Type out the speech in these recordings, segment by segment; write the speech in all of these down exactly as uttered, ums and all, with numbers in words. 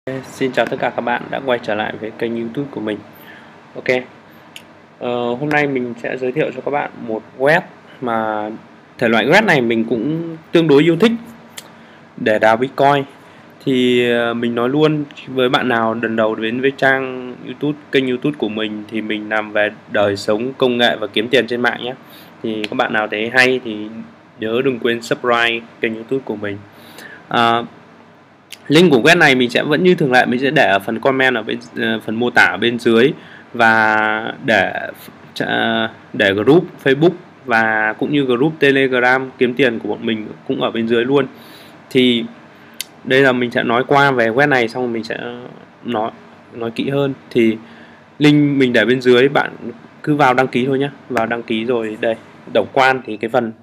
Xin chào tất cả các bạn đã quay trở lại với kênh YouTube của mình. Ok, ờ, hôm nay mình sẽ giới thiệu cho các bạn một web mà thể loại web này mình cũng tương đối yêu thích để đào Bitcoin. Thì ờ, mình nói luôn với bạn nào lần đầu đến với trang YouTube, kênh YouTube của mình thì mình làm về đời sống, công nghệ và kiếm tiền trên mạng nhé. Thì các bạn nào thấy hay thì nhớ đừng quên subscribe kênh YouTube của mình. À, Link của web này mình sẽ vẫn như thường lệ, mình sẽ để ở phần comment ở bên uh, phần mô tả ở bên dưới, và để uh, để group Facebook và cũng như group Telegram kiếm tiền của bọn mình cũng ở bên dưới luôn. Thì đây là mình sẽ nói qua về web này, xong rồi mình sẽ nói nói kỹ hơn. Thì link mình để bên dưới, bạn cứ vào đăng ký thôi nhé. Vào đăng ký rồi đây, tổng quan thì cái phần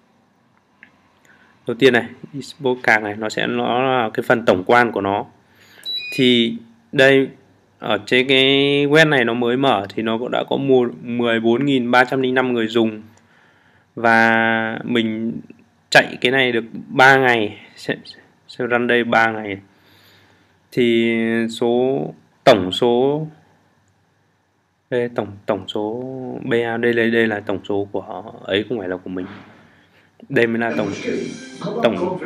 đầu tiên này, Xbox này, nó sẽ nó là cái phần tổng quan của nó. Thì đây ở trên cái web này nó mới mở thì nó cũng đã có mười bốn nghìn ba trăm lẻ năm người dùng, và mình chạy cái này được ba ngày, sẽ, sẽ run đây ba ngày. Thì số tổng số đây, tổng tổng số bê a, đây đây đây là tổng số của ấy, không phải là của mình. Đây mới là tổng tổng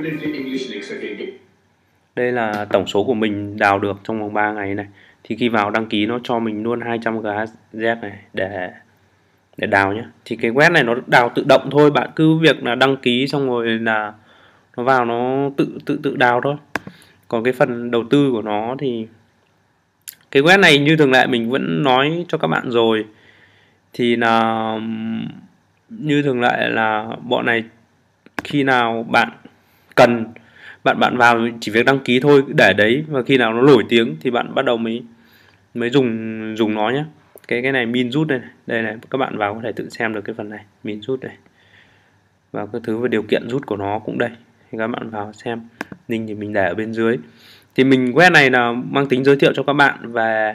đây là tổng số của mình đào được trong vòng ba ngày này. Thì khi vào đăng ký nó cho mình luôn hai trăm giê hát zét này để để đào nhé. Thì cái web này nó đào tự động thôi, bạn cứ việc là đăng ký xong rồi là nó vào nó tự tự tự đào thôi. Còn cái phần đầu tư của nó thì cái web này như thường lệ mình vẫn nói cho các bạn rồi, thì là như thường lệ là bọn này khi nào bạn cần, bạn bạn vào chỉ việc đăng ký thôi, để đấy, và khi nào nó nổi tiếng thì bạn bắt đầu mới mới dùng dùng nó nhé. Cái cái này min rút đây này, đây này, các bạn vào có thể tự xem được cái phần này, min rút đây, và các thứ về điều kiện rút của nó cũng đây, thì các bạn vào xem. Link thì mình để ở bên dưới. Thì mình web này là mang tính giới thiệu cho các bạn, và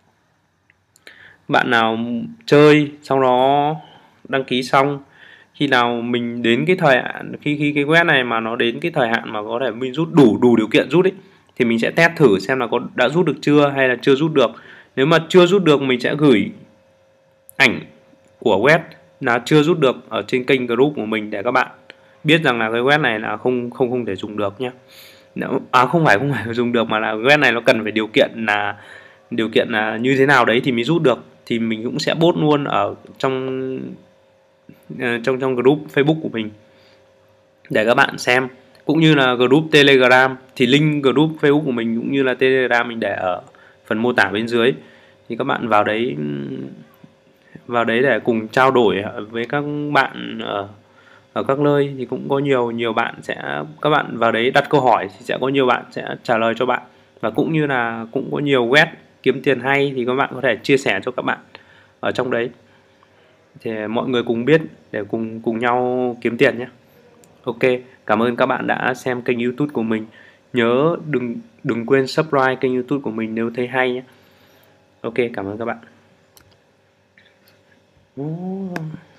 bạn nào chơi sau đó đăng ký xong, khi nào mình đến cái thời hạn, khi khi cái web này mà nó đến cái thời hạn mà có thể mình rút đủ đủ điều kiện rút ấy, thì mình sẽ test thử xem là có đã rút được chưa hay là chưa rút được. Nếu mà chưa rút được mình sẽ gửi ảnh của web là chưa rút được ở trên kênh group của mình để các bạn biết rằng là cái web này là không không không thể dùng được nhé. À không phải không phải dùng được, mà là web này nó cần phải điều kiện là điều kiện là như thế nào đấy thì mới rút được. Thì mình cũng sẽ post luôn ở trong trong trong group Facebook của mình để các bạn xem, cũng như là group Telegram. Thì link group Facebook của mình cũng như là Telegram mình để ở phần mô tả bên dưới, thì các bạn vào đấy vào đấy để cùng trao đổi với các bạn ở ở các nơi. Thì cũng có nhiều nhiều bạn sẽ, các bạn vào đấy đặt câu hỏi thì sẽ có nhiều bạn sẽ trả lời cho bạn, và cũng như là cũng có nhiều web kiếm tiền hay thì các bạn có thể chia sẻ cho các bạn ở trong đấy, thì mọi người cùng biết để cùng cùng nhau kiếm tiền nhé. Ok, cảm ơn các bạn đã xem kênh YouTube của mình. Nhớ đừng đừng quên subscribe kênh YouTube của mình nếu thấy hay nhé. Ok, cảm ơn các bạn.